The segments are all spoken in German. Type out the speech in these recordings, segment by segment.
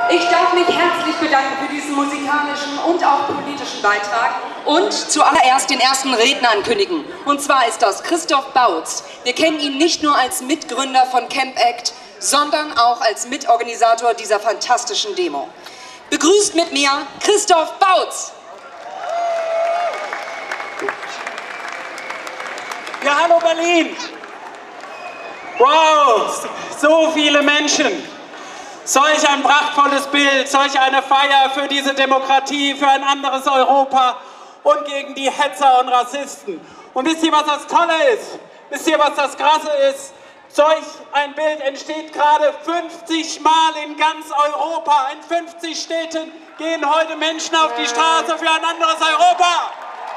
Ich darf mich herzlich bedanken für diesen musikalischen und auch politischen Beitrag und zuallererst den ersten Redner ankündigen. Und zwar ist das Christoph Bautz. Wir kennen ihn nicht nur als Mitgründer von Camp Act, sondern auch als Mitorganisator dieser fantastischen Demo. Begrüßt mit mir Christoph Bautz. Ja, hallo Berlin! Wow, so viele Menschen! Solch ein prachtvolles Bild, solch eine Feier für diese Demokratie, für ein anderes Europa und gegen die Hetzer und Rassisten. Und wisst ihr, was das Tolle ist? Wisst ihr, was das Krasse ist? Solch ein Bild entsteht gerade 50 Mal in ganz Europa. In 50 Städten gehen heute Menschen auf die Straße für ein anderes Europa.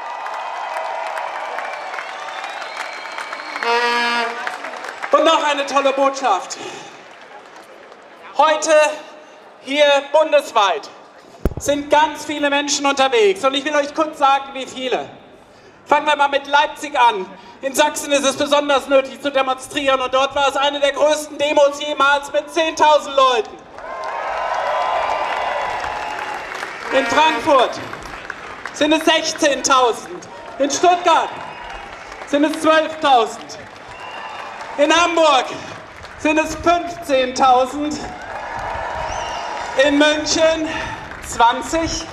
Und noch eine tolle Botschaft. Heute hier bundesweit sind ganz viele Menschen unterwegs und ich will euch kurz sagen, wie viele. Fangen wir mal mit Leipzig an. In Sachsen ist es besonders nötig zu demonstrieren und dort war es eine der größten Demos jemals mit 10.000 Leuten. In Frankfurt sind es 16.000. In Stuttgart sind es 12.000. In Hamburg sind es 15.000. In München 20.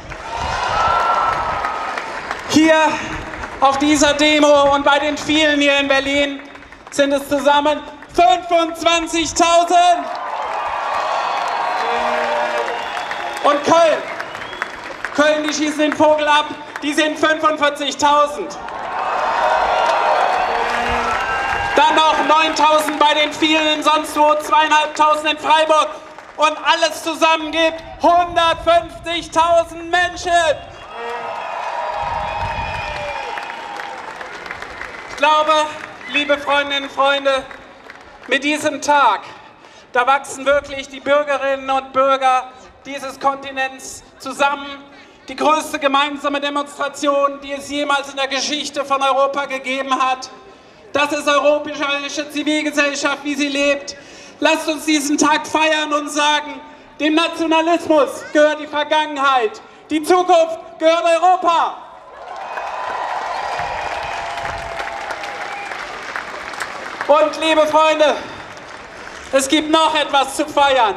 Hier auf dieser Demo und bei den vielen hier in Berlin sind es zusammen 25.000. Und Köln, die schießen den Vogel ab, die sind 45.000. Dann noch 9.000 bei den vielen sonst wo, 2.500 in Freiburg. Und alles zusammen gibt 150.000 Menschen. Ich glaube, liebe Freundinnen und Freunde, mit diesem Tag, da wachsen wirklich die Bürgerinnen und Bürger dieses Kontinents zusammen. Die größte gemeinsame Demonstration, die es jemals in der Geschichte von Europa gegeben hat. Das ist europäische Zivilgesellschaft, wie sie lebt. Lasst uns diesen Tag feiern und sagen, dem Nationalismus gehört die Vergangenheit, die Zukunft gehört Europa. Und liebe Freunde, es gibt noch etwas zu feiern.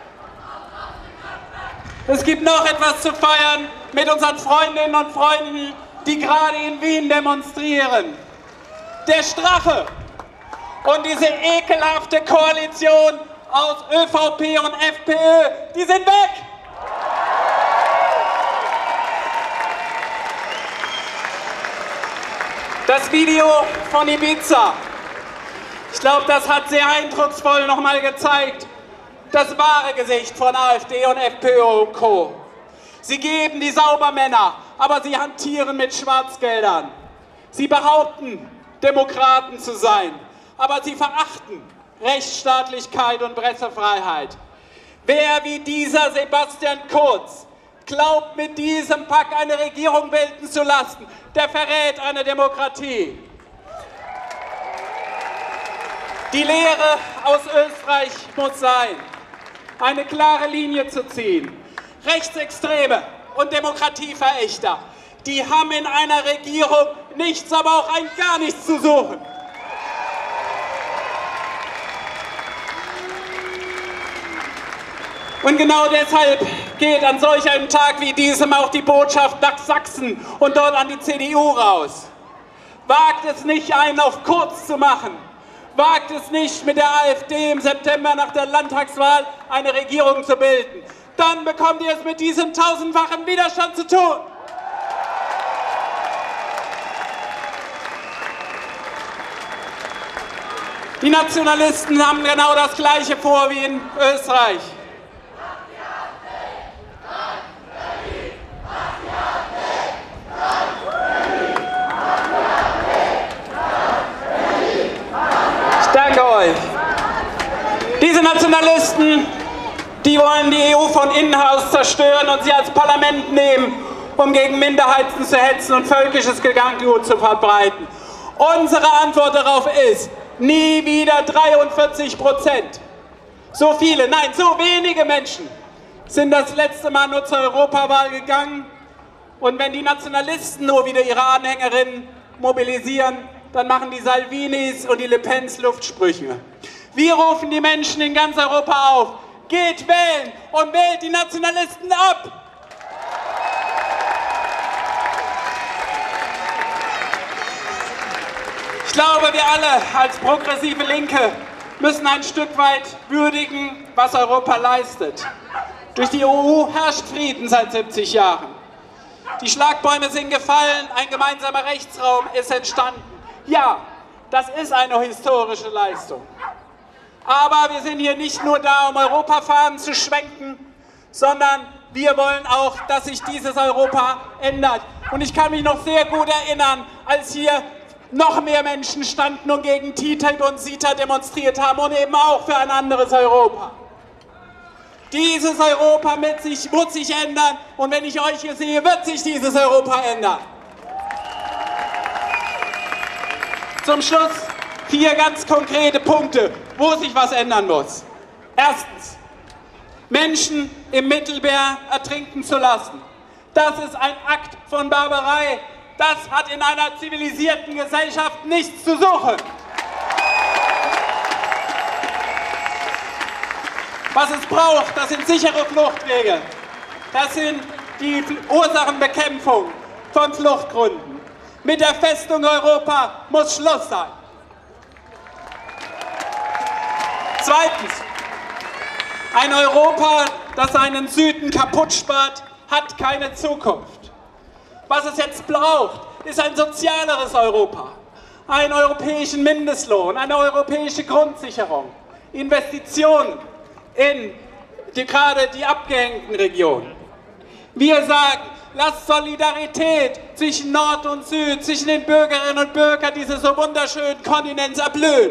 Es gibt noch etwas zu feiern mit unseren Freundinnen und Freunden, die gerade in Wien demonstrieren. Der Strache und diese ekelhafte Koalition aus ÖVP und FPÖ, die sind weg! Das Video von Ibiza, ich glaube, das hat sehr eindrucksvoll nochmal gezeigt, das wahre Gesicht von AfD und FPÖ und Co. Sie geben die Saubermänner, aber sie hantieren mit Schwarzgeldern. Sie behaupten, Demokraten zu sein, aber sie verachten Rechtsstaatlichkeit und Pressefreiheit. Wer wie dieser Sebastian Kurz glaubt, mit diesem Pack eine Regierung bilden zu lassen, der verrät eine Demokratie. Die Lehre aus Österreich muss sein, eine klare Linie zu ziehen. Rechtsextreme und Demokratieverächter, die haben in einer Regierung nichts, aber auch ein gar nichts zu suchen. Und genau deshalb geht an solch einem Tag wie diesem auch die Botschaft nach Sachsen und dort an die CDU raus. Wagt es nicht, einen auf Kurz zu machen. Wagt es nicht, mit der AfD im September nach der Landtagswahl eine Regierung zu bilden. Dann bekommt ihr es mit diesem tausendfachen Widerstand zu tun. Die Nationalisten haben genau das Gleiche vor wie in Österreich. Ich danke euch. Diese Nationalisten, die wollen die EU von innen aus zerstören und sie als Parlament nehmen, um gegen Minderheiten zu hetzen und völkisches Gedankengut zu verbreiten. Unsere Antwort darauf ist, nie wieder 43%. So viele, nein, so wenige Menschen sind das letzte Mal nur zur Europawahl gegangen. Und wenn die Nationalisten nur wieder ihre Anhängerinnen mobilisieren, dann machen die Salvinis und die Le Pens Luftsprüche. Wir rufen die Menschen in ganz Europa auf, geht wählen und wählt die Nationalisten ab! Ich glaube, wir alle als progressive Linke müssen ein Stück weit würdigen, was Europa leistet. Durch die EU herrscht Frieden seit 70 Jahren. Die Schlagbäume sind gefallen, ein gemeinsamer Rechtsraum ist entstanden. Ja, das ist eine historische Leistung. Aber wir sind hier nicht nur da, um Europafahnen zu schwenken, sondern wir wollen auch, dass sich dieses Europa ändert. Und ich kann mich noch sehr gut erinnern, als hier noch mehr Menschen standen und gegen TTIP und CETA demonstriert haben und eben auch für ein anderes Europa. Dieses Europa muss sich ändern und wenn ich euch hier sehe, wird sich dieses Europa ändern. Zum Schluss 4 ganz konkrete Punkte, wo sich was ändern muss. Erstens, Menschen im Mittelmeer ertrinken zu lassen. Das ist ein Akt von Barbarei. Das hat in einer zivilisierten Gesellschaft nichts zu suchen. Was es braucht, das sind sichere Fluchtwege. Das sind die Ursachenbekämpfung von Fluchtgründen. Mit der Festung Europa muss Schluss sein. Zweitens, ein Europa, das seinen Süden kaputt spart, hat keine Zukunft. Was es jetzt braucht, ist ein sozialeres Europa, einen europäischen Mindestlohn, eine europäische Grundsicherung, Investitionen in gerade die abgehängten Regionen. Wir sagen, lasst Solidarität zwischen Nord und Süd, zwischen den Bürgerinnen und Bürgern dieses so wunderschönen Kontinents erblühen.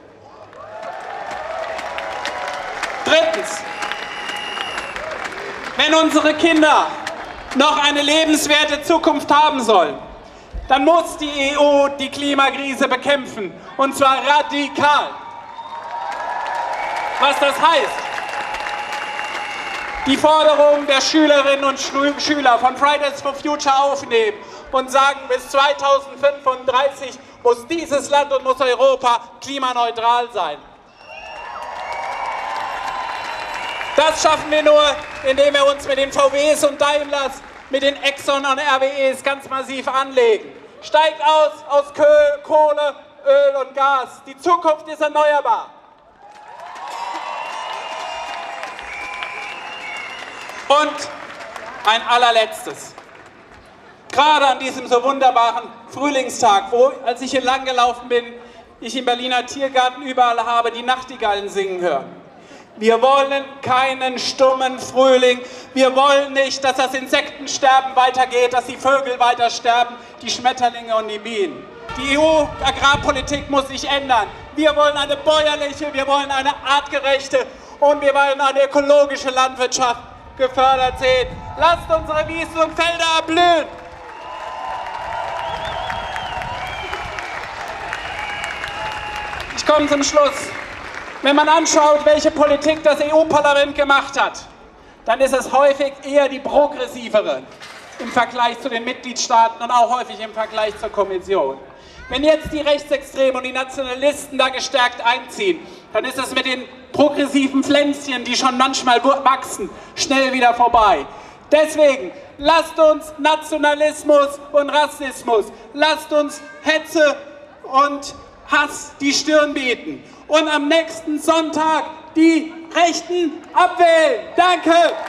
Drittens, wenn unsere Kinder noch eine lebenswerte Zukunft haben sollen, dann muss die EU die Klimakrise bekämpfen, und zwar radikal. Was das heißt? Die Forderungen der Schülerinnen und Schüler von Fridays for Future aufnehmen und sagen, bis 2035 muss dieses Land und muss Europa klimaneutral sein. Das schaffen wir nur, indem wir uns mit den VWs und Daimlers, mit den Exxon und RWEs ganz massiv anlegen. Steigt aus Kohle, Öl und Gas. Die Zukunft ist erneuerbar. Und ein allerletztes. Gerade an diesem so wunderbaren Frühlingstag, wo, als ich hier lang gelaufen bin, ich im Berliner Tiergarten überall habe die Nachtigallen singen hören. Wir wollen keinen stummen Frühling. Wir wollen nicht, dass das Insektensterben weitergeht, dass die Vögel weiter sterben, die Schmetterlinge und die Bienen. Die EU-Agrarpolitik muss sich ändern. Wir wollen eine bäuerliche, wir wollen eine artgerechte und wir wollen eine ökologische Landwirtschaft gefördert sehen. Lasst unsere Wiesen und Felder erblühen. Ich komme zum Schluss. Wenn man anschaut, welche Politik das EU-Parlament gemacht hat, dann ist es häufig eher die progressivere im Vergleich zu den Mitgliedstaaten und auch häufig im Vergleich zur Kommission. Wenn jetzt die Rechtsextremen und die Nationalisten da gestärkt einziehen, dann ist es mit den progressiven Pflänzchen, die schon manchmal wachsen, schnell wieder vorbei. Deswegen, lasst uns Nationalismus und Rassismus, lasst uns Hetze und Hass die Stirn bieten und am nächsten Sonntag die Rechten abwählen. Danke!